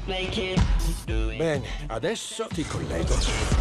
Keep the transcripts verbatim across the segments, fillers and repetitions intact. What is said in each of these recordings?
Bene, adesso ti collego.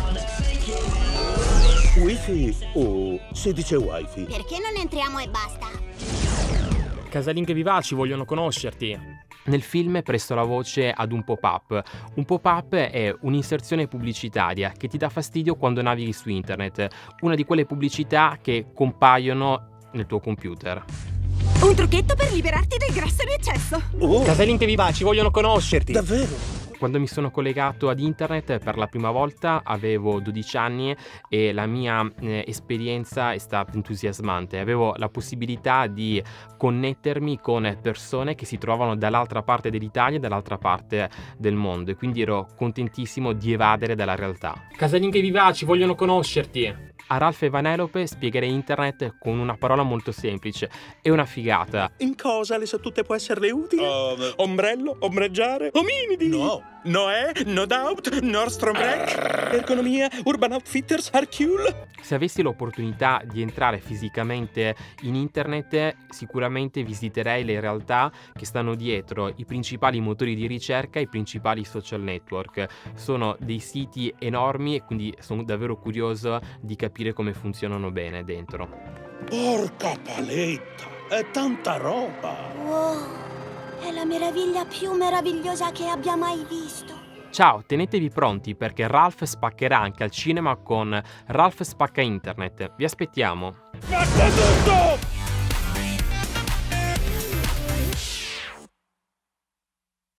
Wifi o si dice wifi? Perché non entriamo e basta? Casalinghe vivaci vogliono conoscerti. Nel film presto la voce ad un pop-up. Un pop-up è un'inserzione pubblicitaria che ti dà fastidio quando navighi su internet, una di quelle pubblicità che compaiono nel tuo computer. Un trucchetto per liberarti del grasso in eccesso. Oh, Casalinghe vivaci vogliono conoscerti. davvero? Quando mi sono collegato ad internet per la prima volta avevo dodici anni e la mia eh, esperienza è stata entusiasmante. Avevo la possibilità di connettermi con persone che si trovano dall'altra parte dell'Italia e dall'altra parte del mondo e quindi ero contentissimo di evadere dalla realtà. Casalinghe vivaci vogliono conoscerti. A Ralph e Vanellope spiegherei internet con una parola molto semplice. È una figata. In cosa le so tutte può esserle utili? Uh, Ombrello? Ombreggiare? Ominidi? No. Noè? No Doubt? Nordstrom Rack? Ergonomia? Urban Outfitters? Hercule? Se avessi l'opportunità di entrare fisicamente in internet, sicuramente visiterei le realtà che stanno dietro i principali motori di ricerca e i principali social network. Sono dei siti enormi e quindi sono davvero curioso di capire come funzionano bene dentro. Porca paletta, è tanta roba. Wow, è la meraviglia più meravigliosa che abbia mai visto. Ciao, tenetevi pronti perché Ralph spaccherà anche al cinema con Ralph Spacca Internet. Vi aspettiamo! Spacca tutto!